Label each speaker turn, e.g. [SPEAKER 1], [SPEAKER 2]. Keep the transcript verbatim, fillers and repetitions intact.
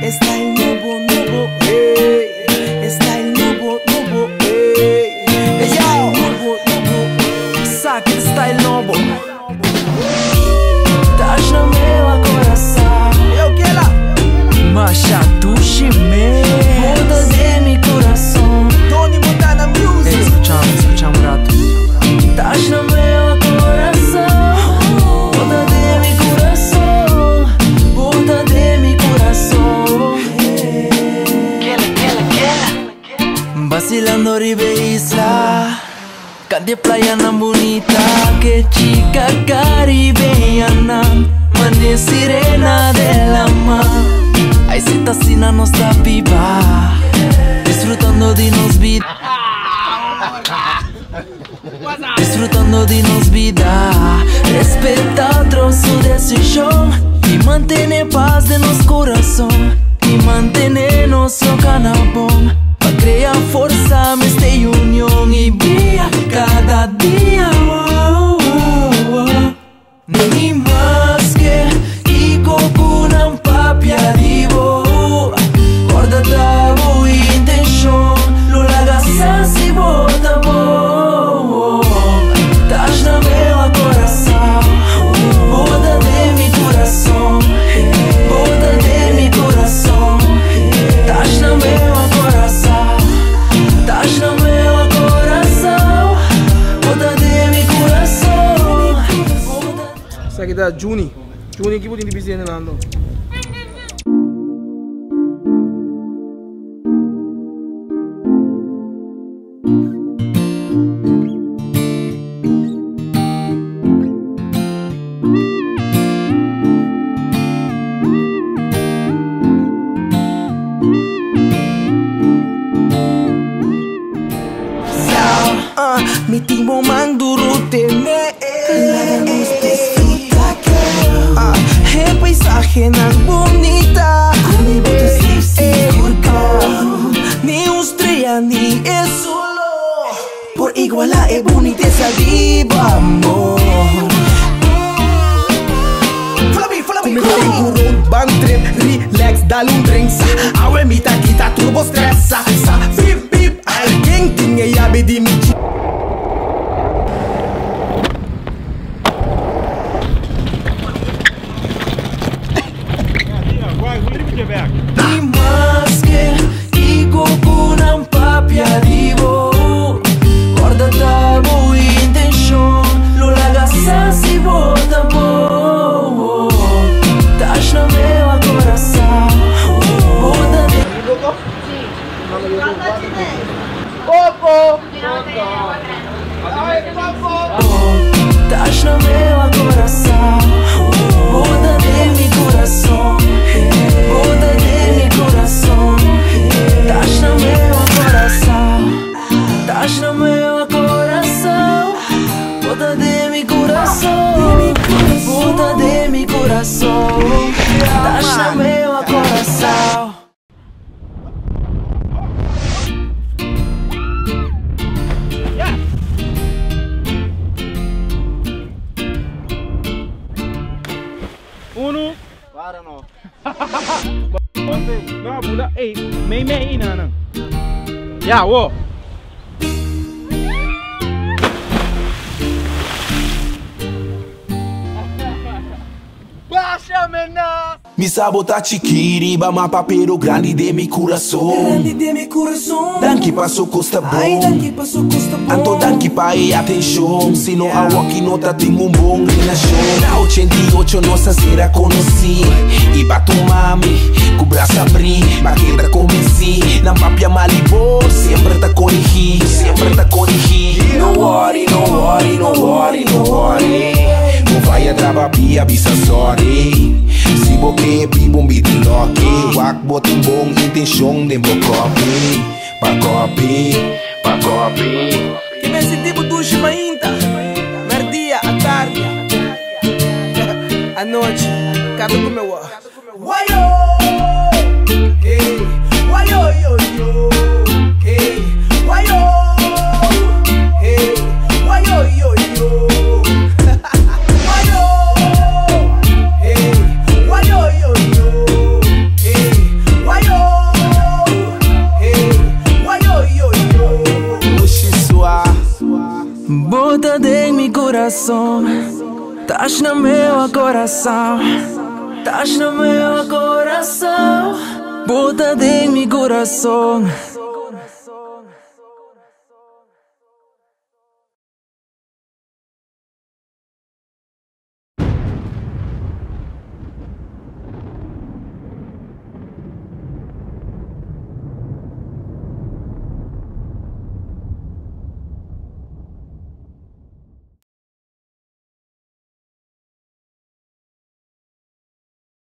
[SPEAKER 1] Style nuevo, nuevo, hey. Style nuevo, nuevo, hey. Style nuevo, nuevo. Saca el style nuevo. Estás no meu coração. Eu que ela. Masha Tushime. Muda de mi coração. Tony Montana Music. Hey, escuchamos, escuchamos rato. Estás no meu coração. Muda de mi coração. Muda de mi coração. Quela, quela, quela. Vacilando Ribe Isla. Cante playa nan bonita, que chica caribeña, mande sirena del mar. Ay, citacina no está viva, disfrutando de nos vida, disfrutando de nos vida. Respeta otro su decisión y mantiene paz de nos corazón y mantiene nuestro canabón. Pa' crear força, esta unión y brilla cada día. Oh, oh, oh. Ni más que y cocunan papia divo. Guarda tabo intención, lo lagas así bota bom. Estás na meu coração, bota de mi coração, bota de mi coração. Estás na meu coração, estás no meu coração, bota de mi coração.
[SPEAKER 2] Essa aqui da Juni. Juni que pode dizer nela não.
[SPEAKER 1] Mi timo manduru teme. Ah, el paisaje más bonita. Eh, ni estrella ni el solo. Por igual a es bonita esa diva, amor. Follow me, follow me, follow me. Bang trip, relax, dale un drink. Awe mi taquita turbo stressa. Sa, bip, bip, alguien tiene llave de mi chica. Ni más que y cocunan papia divo. Guarda tabo intención, lo lagas así bota bom. Estás no meu coração, bota de Coco. Estás no meu coração, bota de mi coração. Bota de mi coração, estás no meu coração, estás no meu coração. Bota de mi coração, bota de mi coração, estás no meu coração.
[SPEAKER 2] Uno. Para no. No, bula, eh, me me ina na. Ya, wo. Baixa mena.
[SPEAKER 3] Mi sabota chiquiriba, ma papero grande de mi coração.
[SPEAKER 1] Grande de mi coração.
[SPEAKER 3] Danke passo costa bom.
[SPEAKER 1] Ai, danke passo costa bom.
[SPEAKER 3] Anto danke pa e atenção. Se não há aqui nota tem um bom relação. Na ochenta e oito nossa será conheci. E bato mami, com o braço abrir. Baqueta comecei. Na papia malibor, sempre tá corrigir. Sempre tá corrigir. No worry, no worry, no worry, no worry. Não vai a trava pia, bisa sorry. Si boke bibom bidi loke. Wak botin bong intention dem bo copy. Pa copy, pa copy.
[SPEAKER 1] E me sentivo duas mainta. Merdia à tarde. À noite, cada com meu ar. Wayo! Hey, wayo yo yo. Hey, wayo! Hey, wayo yo yo. Wayo! Hey, wayo yo yo. Hey, coração, estás no meu coração, estás no meu coração, bota de meu coração.